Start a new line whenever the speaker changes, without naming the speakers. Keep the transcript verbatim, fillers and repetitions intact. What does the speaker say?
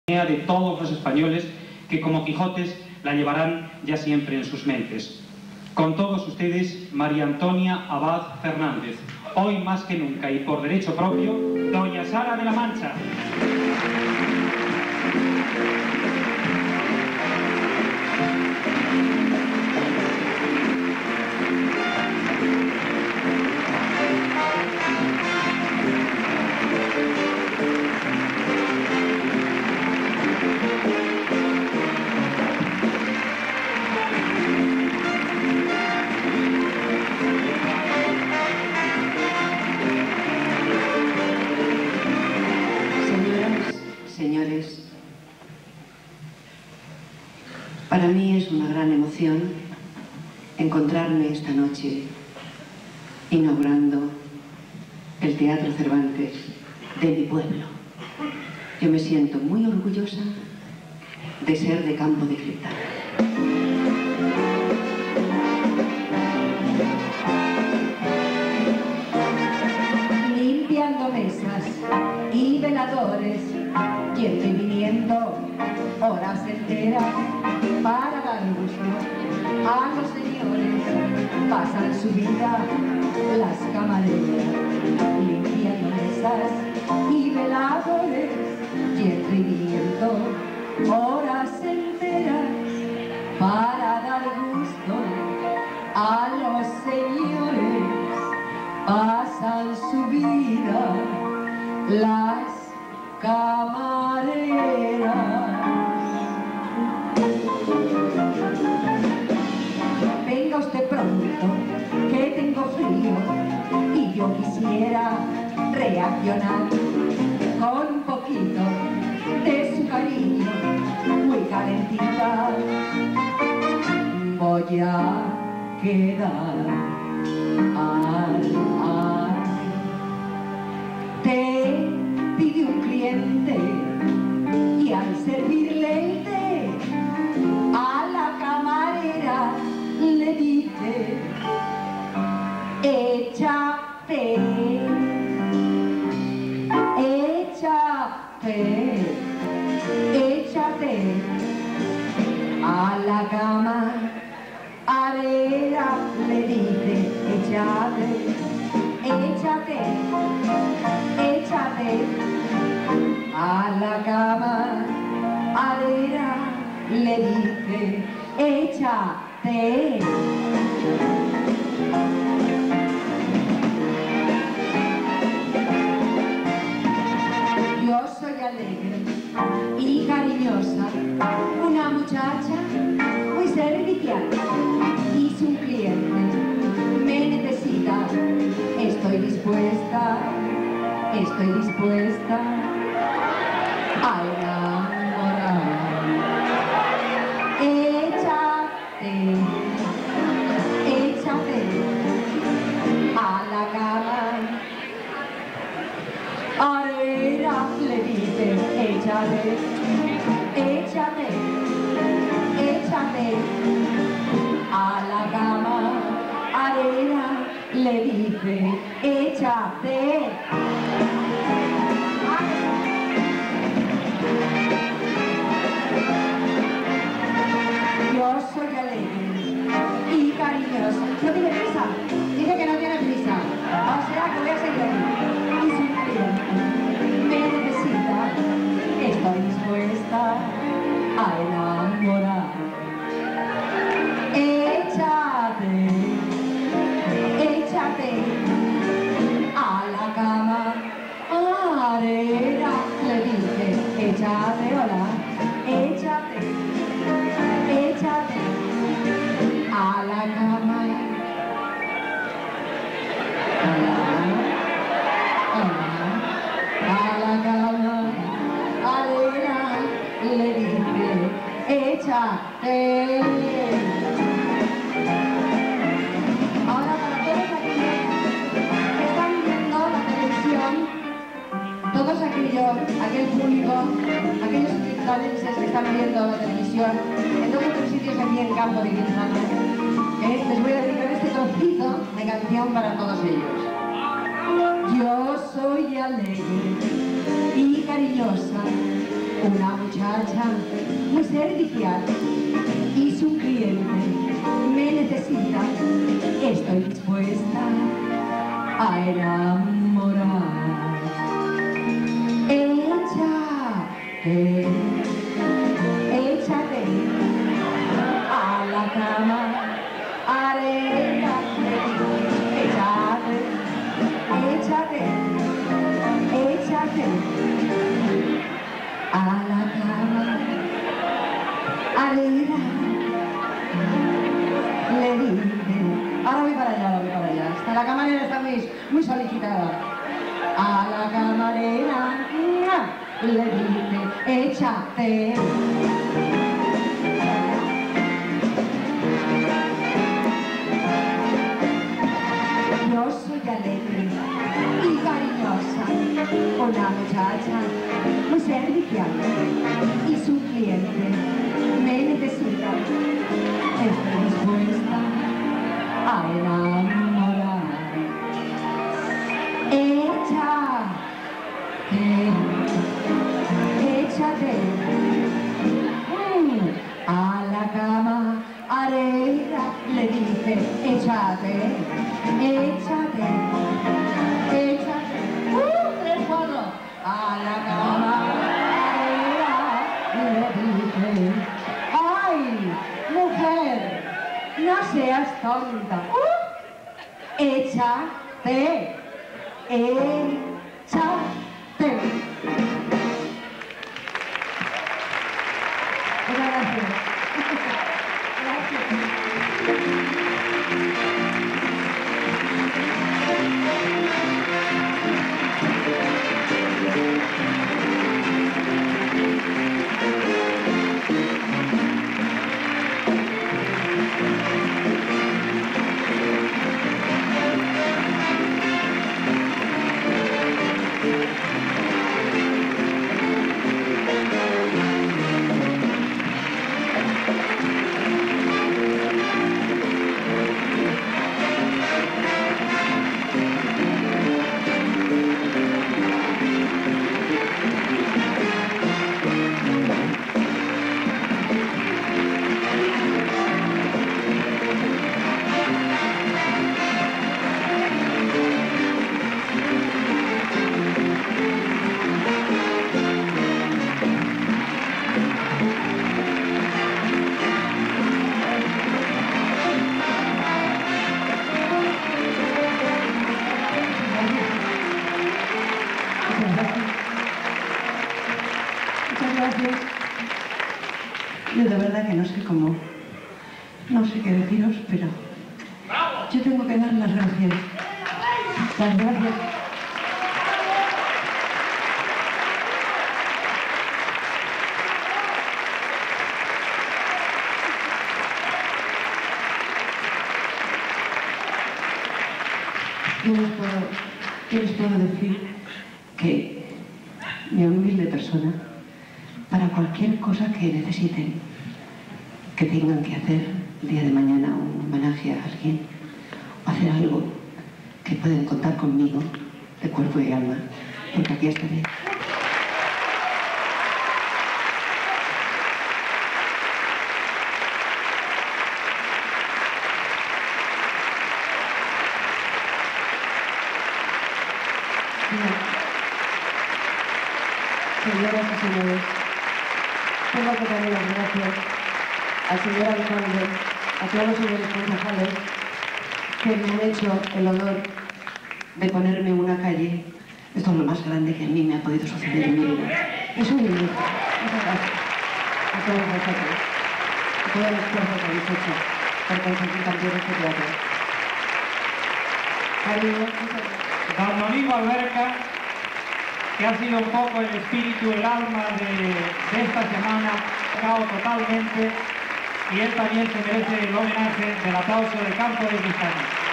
de todos los españoles que como Quijotes la llevarán ya siempre en sus mentes. Con todos ustedes, María Antonia Abad Fernández, hoy más que nunca y por derecho propio, Doña Sara de la Mancha.
Señores, para mí es una gran emoción encontrarme esta noche inaugurando el Teatro Cervantes de mi pueblo. Yo me siento muy orgullosa de ser de Campo de Cripta.
Limpiando mesas y veladores, yendo y viniendo horas enteras para dar gusto a los señores. Pasan su vida las camareras, limpiando mesas y veladores, yendo y viniendo horas enteras para dar gusto a los señores. Pasan su vida las camareras. Venga usted pronto, que tengo frío y yo quisiera reaccionar con un poquito de su cariño, muy calentita. Voy a quedar al ar. Te pide un cliente y al servirle el té a la camarera le dice: échate, échate, échate a la cama. Arera le dice: échate, échate, échate a la cama. Arera le dice: échate. Yo soy alegre y cariñosa, una muchacha muy servicial, y si un cliente me necesita, estoy dispuesta, estoy dispuesta a enamorar. Échate, échate a la cama. Arera le dice: échate, échate, échate a la cama. Arera le dice: échate. Yo soy alegre y cariñosa. ¿No tiene prisa? Dice que no tiene prisa. O sea que voy a seguir aquí. Y si un cliente me necesita, estoy dispuesta a enamorar. Échate, échate a la cama. Arera le dice: échate, hola, échate, échate a la cama. Hola, hola, a la cama. Arera le dice: échate. Ahora, para todos aquellos que están viendo la televisión, todos aquellos, aquel público, aquellos criptalenses que están viendo la televisión en todos los sitios aquí en Campo de Cripta, eh, les voy a dedicar este trocito de canción para todos ellos. Yo soy alegre y cariñosa, Una muchacha muy servicial y su cliente me necesita. Estoy dispuesta a enamorar. Échate, échate a la cama, arréglate, échate, échate, échate a la cama, arréglate, le dije. Ahora voy para allá, ahora voy para allá. Hasta la camarera está muy, muy solicitada. A la camarera le dije, échate. Yo soy alegre y cariñosa, una muchacha muy servicial y su cliente me necesita. Estoy dispuesta a enamorar. Échate, échate mm, a la cama, arena, le dije, échate, échate, échate, uh, tres, cuatro, a la cama, arena, le dije, ay, mujer, no seas tonta, uh, échate, échate. Muchas gracias. Gracias. Yo de verdad que no sé cómo, no sé qué deciros, pero yo tengo que dar las gracias. Las gracias. Yo les puedo, yo les puedo decir que mi humilde persona, para cualquier cosa que necesiten, que tengan que hacer el día de mañana un homenaje a alguien, o hacer algo, que pueden contar conmigo, de cuerpo y alma, porque aquí estaré. Señoras y señores, tengo que darle las gracias al señor alcalde, a todos los señores concejales que me han hecho el honor de ponerme en una calle. Esto es lo más grande que a mí me ha podido suceder en mi vida. Es un inicio. Muchas gracias a todos vosotros, a todo el esfuerzo que habéis hecho por conseguir también este teatro. Cariño, muchas gracias.
Don Domingo Alberca, que ha sido un poco el espíritu, el alma de, de esta semana, tocado totalmente, y él también se merece el homenaje del aplauso del campo de Cristal.